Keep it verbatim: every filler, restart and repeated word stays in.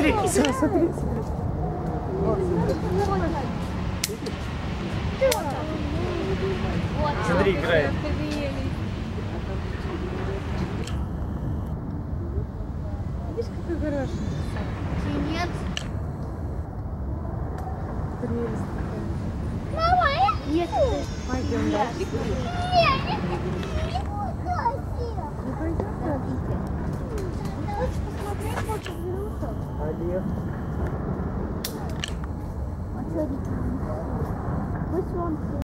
Смотри, Иса, смотри. Смотри, играет. Видишь, какой хороший? Нет. Прелесть такая. Мама, нет. Пойдем дальше. Нет, нет, нет. Не пойдем дальше? Давайте посмотрим, сколько зверушек. Олег. Вот смотрите. Вы солнце.